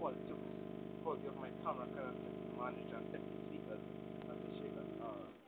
quality of my camera cannot manage and 30 speakers as a shaker.